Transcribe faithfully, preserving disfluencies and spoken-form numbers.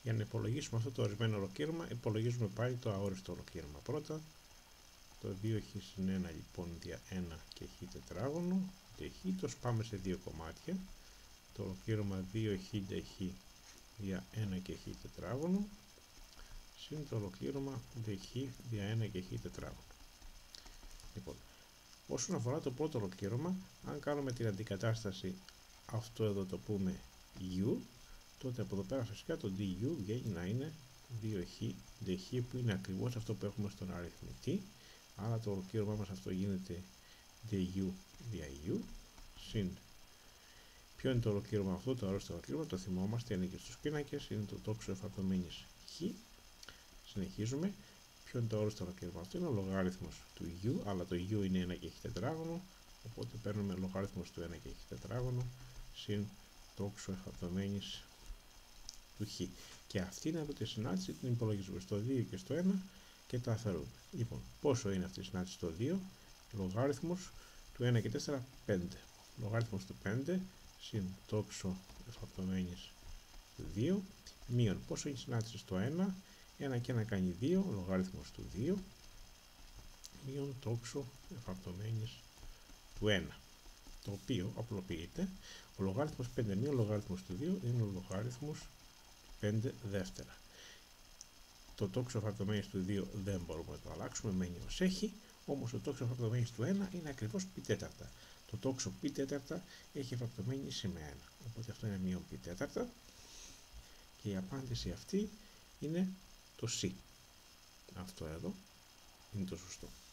Για να υπολογίσουμε αυτό το ορισμένο ολοκλήρωμα, υπολογίζουμε πάλι το αόριστο ολοκλήρωμα. Πρώτα, το δύο χ συν ένα λοιπόν δια ένα και χ τετράγωνο, δε χ, το σπάμε σε δύο κομμάτια. Το ολοκλήρωμα δύο χ δε χ δια ένα και χ τετράγωνο, συν το ολοκλήρωμα δε χ δια ένα και χ τετράγωνο. Λοιπόν, όσον αφορά το πρώτο ολοκλήρωμα, αν κάνουμε την αντικατάσταση αυτό εδώ το πούμε u, τότε από εδώ πέρα φυσικά το du βγαίνει να είναι δύο χ δε χ, που είναι ακριβώς αυτό που έχουμε στον αριθμητή, άρα το ολοκλήρωμά μας αυτό γίνεται du δια u, συν ποιο είναι το ολοκλήρωμα αυτό, το αόριστο ολοκλήρωμα, το θυμόμαστε, είναι και στους πίνακες, είναι το τόξο εφαπτωμένης χ. Συνεχίζουμε. Ποιο είναι το αόριστο ολοκλήρωμα αυτό, είναι ο λογάριθμος του u, αλλά το u είναι ένα και χ τετράγωνο, οπότε παίρνουμε λογάριθμος του ένα και χ τετράγωνο συν τόξο εφαπτωμένης του χ. Και αυτή είναι εδώ τη συνάντηση, την υπολογίζουμε στο δύο και στο ένα και τα αφαιρούμε. Λοιπόν, πόσο είναι αυτή η συνάντηση στο δύο, λογάριθμος του ένα και τέσσερα, πέντε. Λογάριθμος του πέντε συν τόξο εφαπτωμένης του δύο, μείον πόσο είναι η συνάντηση στο ένα, ένα και ένα κάνει δύο, λογάριθμος του δύο, μείον τόξο εφαπτωμένης του ένα, το οποίο απλοποιείται. Ο λογάριθμος πέντε μείον λογάριθμος του δύο είναι ο λογάριθμος πέντε δεύτερα. Το τόξο εφαπτωμένης του δύο δεν μπορούμε να το αλλάξουμε, μένει ως έχει, όμως το τόξο εφαπτωμένης του ένα είναι ακριβώς π τέταρτα. Το τόξο π τέταρτα έχει εφαπτωμένηση με ένα, οπότε αυτό είναι μείον π τέταρτα και η απάντηση αυτή είναι το C. Αυτό εδώ είναι το σωστό.